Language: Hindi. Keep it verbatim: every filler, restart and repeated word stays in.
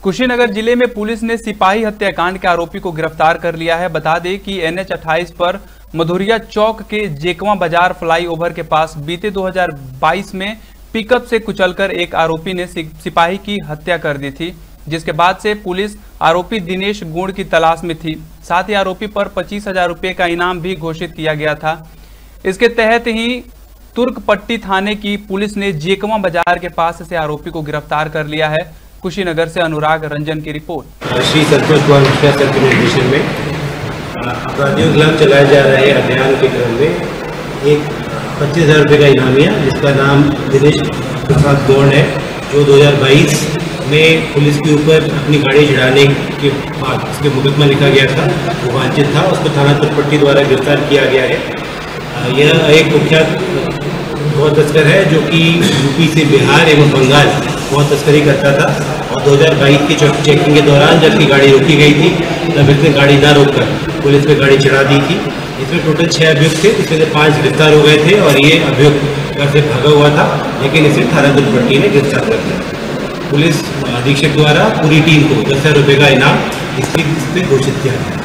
कुशीनगर जिले में पुलिस ने सिपाही हत्याकांड के आरोपी को गिरफ्तार कर लिया है। बता दें कि एन एच अट्ठाईस पर मधुरिया चौक के जेकवा बाजार फ्लाईओवर के पास बीते दो हज़ार बाईस में पिकअप से कुचलकर एक आरोपी ने सिपाही की हत्या कर दी थी, जिसके बाद से पुलिस आरोपी दिनेश गुण की तलाश में थी। साथ ही आरोपी पर पच्चीस हजार रुपये का इनाम भी घोषित किया गया था। इसके तहत ही तुर्कपट्टी थाने की पुलिस ने जेकवा बाजार के पास से आरोपी को गिरफ्तार कर लिया है। कुशीनगर से अनुराग रंजन की रिपोर्ट। श्री संतोष कुमार मिश्रा सर के निर्देशन में अपराधियों के खिलाफ चलाए जा रहे अभियान के क्रम में एक पच्चीस हजार रुपये का इनामिया, जिसका नाम दिनेश प्रसाद गौड़ है, जो दो हज़ार बाईस में पुलिस के ऊपर अपनी गाड़ी चढ़ाने के बाद उसके मुकदमा लिखा गया था, वो वांछित था, उसको थाना तुर्कपट्टी द्वारा गिरफ्तार किया गया है। यह एक कुख्यात बहुत तस्कर है जो कि यूपी से बिहार एवं बंगाल बहुत तस्करी करता था और दो हज़ार बाईस की चेकिंग के दौरान जबकि गाड़ी रोकी गई थी तब इसने गाड़ी ना रोककर पुलिस पे गाड़ी चढ़ा दी थी। इसमें टोटल छह अभियुक्त थे, इसमें से पांच गिरफ्तार हो गए थे और ये अभियुक्त घर से भागा हुआ था, लेकिन इसे थाना तुर्कपट्टी ने गिरफ्तार कर दिया। पुलिस अधीक्षक द्वारा पूरी टीम को दस हजार रुपये का इनाम इस पे घोषित किया गया।